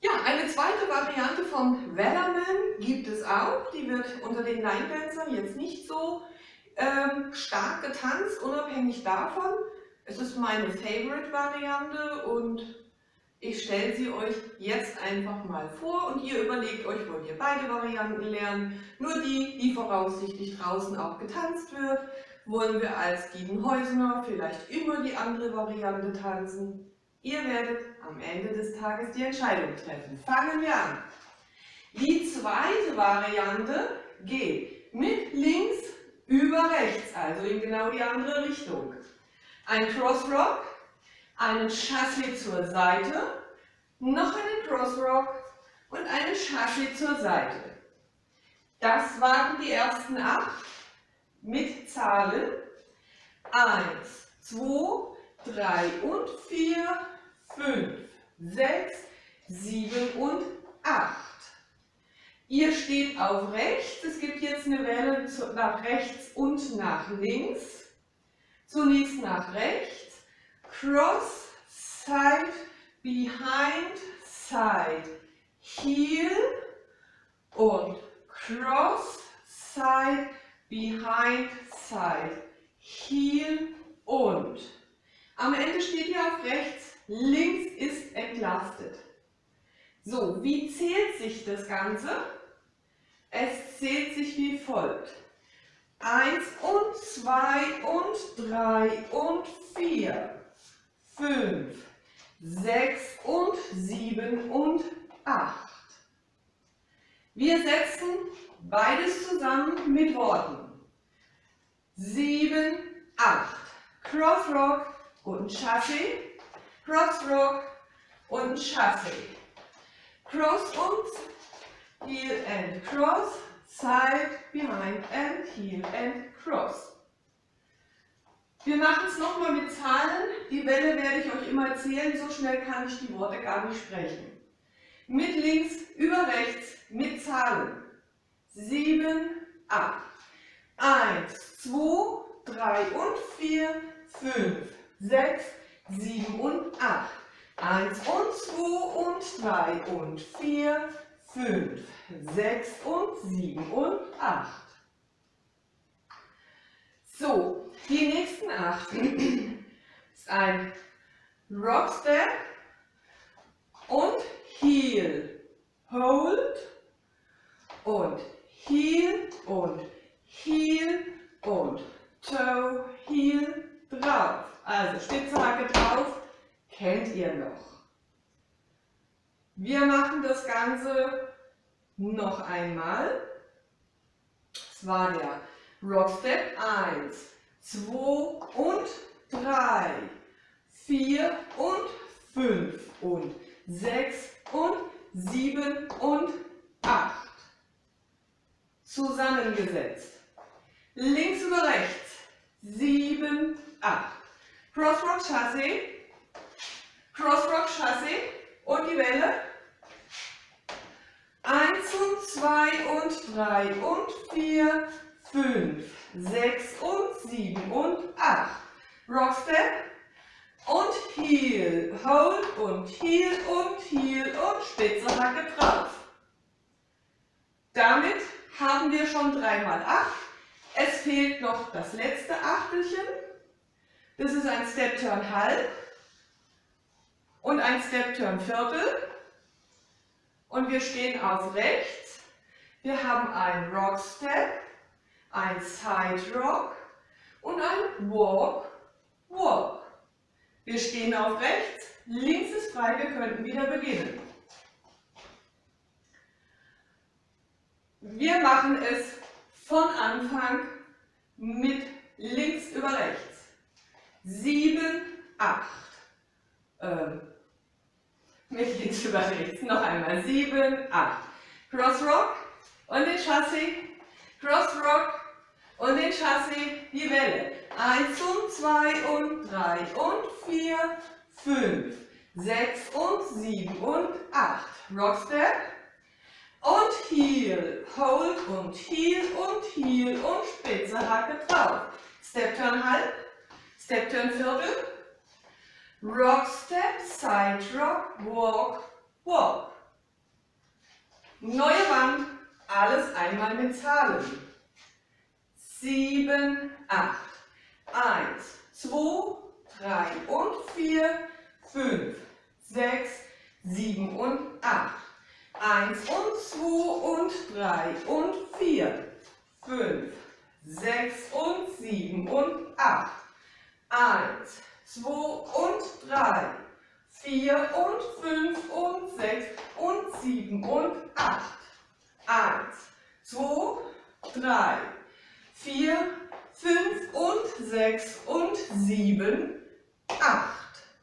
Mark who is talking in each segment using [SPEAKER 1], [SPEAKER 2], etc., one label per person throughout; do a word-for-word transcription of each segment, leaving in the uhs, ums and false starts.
[SPEAKER 1] Ja, eine zweite Variante vom Wellerman gibt es auch. Die wird unter den Line-Dancern jetzt nicht so ähm, stark getanzt, unabhängig davon. Es ist meine Favorite-Variante und ich stelle sie euch jetzt einfach mal vor und ihr überlegt euch, wollt ihr beide Varianten lernen? Nur die, die voraussichtlich draußen auch getanzt wird. Wollen wir als Diedenhäusener vielleicht immer die andere Variante tanzen? Ihr werdet am Ende des Tages die Entscheidung treffen. Fangen wir an. Die zweite Variante geht mit links über rechts, also in genau die andere Richtung. Ein Crossrock, einen Chassé zur Seite, noch einen Crossrock und einen Chassé zur Seite. Das waren die ersten acht mit Zahlen eins, zwei, drei und vier, fünf, sechs, sieben und acht. Ihr steht auf rechts, es gibt jetzt eine Welle nach rechts und nach links. Zunächst nach rechts, cross, side, behind, side, heel und cross, side, behind, side, heel und. Am Ende steht ihr auf rechts, links ist entlastet. So, wie zählt sich das Ganze? Es zählt sich wie folgt. eins und zwei und drei und vier, fünf, sechs und sieben und acht. Wir setzen beides zusammen mit Worten. sieben, acht. Crossrock und Chassé, Crossrock und Chassé. Cross und heel and cross, side, behind and heel and cross. Wir machen es nochmal mit Zahlen. Die Welle werde ich euch immer erzählen, so schnell kann ich die Worte gar nicht sprechen. Mit links über rechts mit Zahlen. sieben, acht. eins, zwei, drei und vier, fünf, sechs, sieben und acht. eins und zwei und drei und vier, fünf, sechs und sieben und acht. So, die nächsten acht ist ein Rockstep und Heel, Hold und Heel und Heel und Toe, Heel, drauf. Also spitze Hacke drauf, kennt ihr noch. Wir machen das Ganze noch einmal. Das war der Rockstep eins, zwei und drei, vier und fünf und sechs und sieben und acht. Zusammengesetzt. Links über rechts. sieben, acht. Crossrock Chassé. Crossrock Chassé. Und die Welle. eins und zwei und drei und vier, fünf, sechs und sieben und acht. Rockstep und Heel, Hold und Heel und Heel und spitze Hacke drauf. Damit haben wir schon drei mal acht. Es fehlt noch das letzte Achtelchen. Das ist ein Step Turn halb und ein Step Turn Viertel. Und wir stehen auf rechts. Wir haben ein Rock Step, ein Side Rock und ein Walk, Walk. Wir stehen auf rechts, links ist frei, wir könnten wieder beginnen. Wir machen es von Anfang mit links über rechts. sieben, acht. Ähm, mit links über rechts. Noch einmal. sieben, acht. Crossrock und den Chassé. Crossrock und den Chassé. Die Welle. eins und zwei und drei und vier, fünf, sechs und sieben und acht. Rockstep und Heel, Hold und Heel und Heel und spitze Hacke drauf. Step Turn halb, Step Turn Viertel, Rock Step, Side Rock, Walk, Walk. Neue Wand, alles einmal mit Zahlen. sieben, acht. eins, zwei, drei und vier, fünf, sechs, sieben und acht. eins und zwei und drei und vier, fünf, sechs und sieben und acht. eins, zwei und drei, vier und fünf und sechs und sieben und acht. eins, zwei, drei, vier, fünf und sechs und sieben, acht.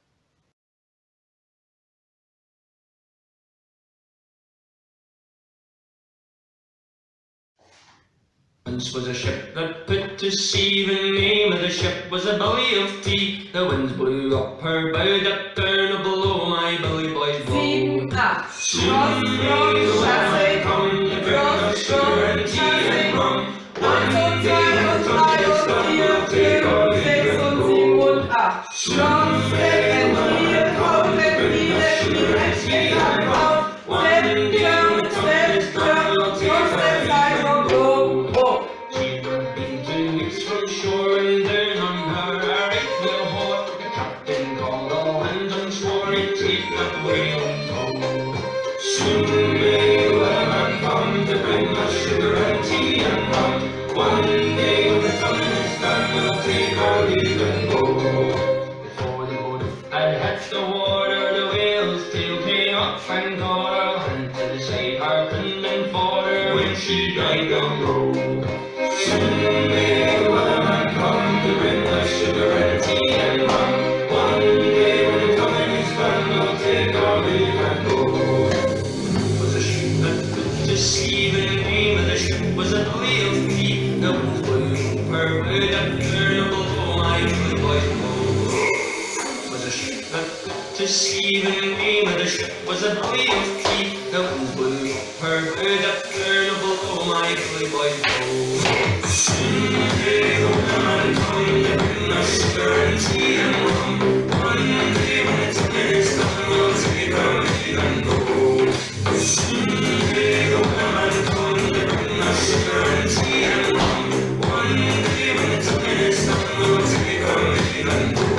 [SPEAKER 2] Once was a ship that put to sea. The name of the ship was a Billy of Tea. The winds blew up her bow, that down below my Billy boys blow.
[SPEAKER 1] sieben, acht. Cross, cross, chasse, cross, cross, chasse. eins und zwei und drei und vier, fünf, sechs und sieben und acht. Cross, step and heel, coat and heel, heel and shake and out. Step, jump, step, jump, cross and side and go, go.
[SPEAKER 2] She had been two weeks from shore, and down on her a right whale bore. The captain called all hands and swore he'd take that whale in tow. Soon may the weatherman come to bring us sugar and tea and rum. One day when the time is done, we'll take our leave and go. Before the boat had hit the water, the whale's tail came up and got her hand to the side, harping and for her when she died down low. Soon may the weatherman come to bring us sugar and tea and rum. One day when the time is done, we'll take our leave and go. Was a ship that put to sea. The name of the ship was a Billy of Tea. The winds blew her bow, that down below my Billy boys blow. Was a ship that put to sea. The name of the ship was a Billy of Tea. The winds blew her bow, that down below my Billy boys blow. Soon may the weatherman come to bring us sugar and tea and rum. One day when the time is done, we'll take our leave and go. Soon may the weatherman come to bring us sugar and tea and rum. One day when the time is done, we'll take our leave and go.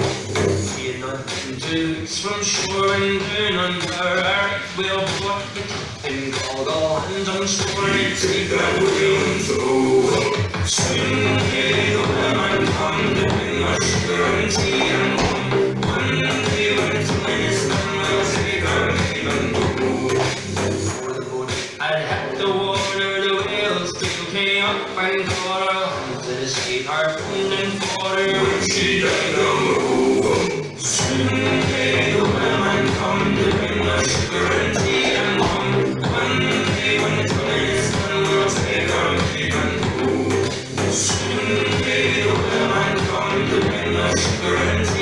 [SPEAKER 2] We had not been two weeks from shore, and down on her a right whale bore. The captain called all hands and swore he'd take that whale in tow. Soon may the weatherman come to bring us sugar and tea and rum. One day when the time is done, we'll take our leave and go. Before the boat had hit the water, the whale's tail came up and got her hand to the side, harping and for her when she died down low. Soon may the weatherman come to bring us sugar and tea and rum. One day when the time is done, we'll take our leave and go. Soon may the weatherman come to bring us sugar and tea.